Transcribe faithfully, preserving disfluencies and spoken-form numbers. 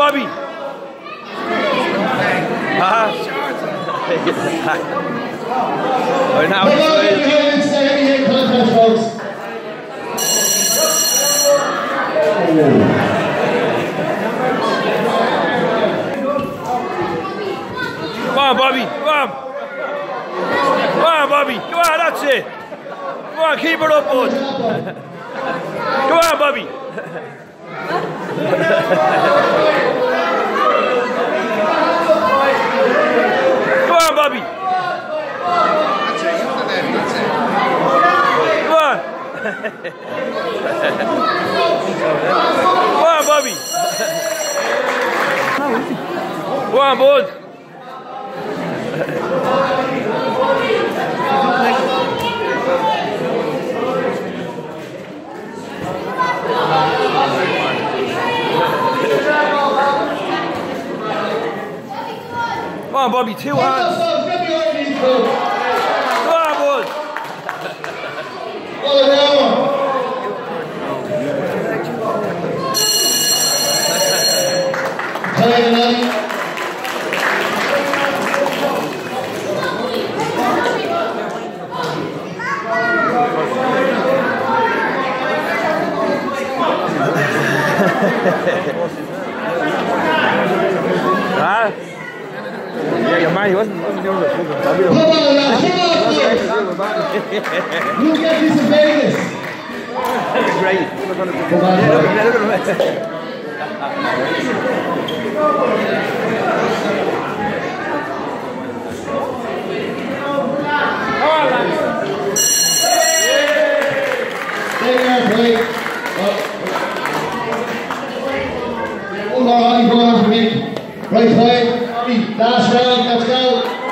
Bobby. Uh-huh. Right now, come on, Bobby. Come on. Come on, Bobby. Come on, that's it. Come on, keep it up, bud. Come on, Bobby. Come on, Bobby. Come on. Come on, Bobby. Come on, bud. Come on, Bobby, two hands. Come on, bud. Huh? Yeah, your man, he wasn't, wasn't doing the full. Come on, lad, come on, you get this in Vegas. Great. Come on, yeah, look at him. Come on, lad. Stay there, please. One more, only going on for me. Right play. Last round, let's go.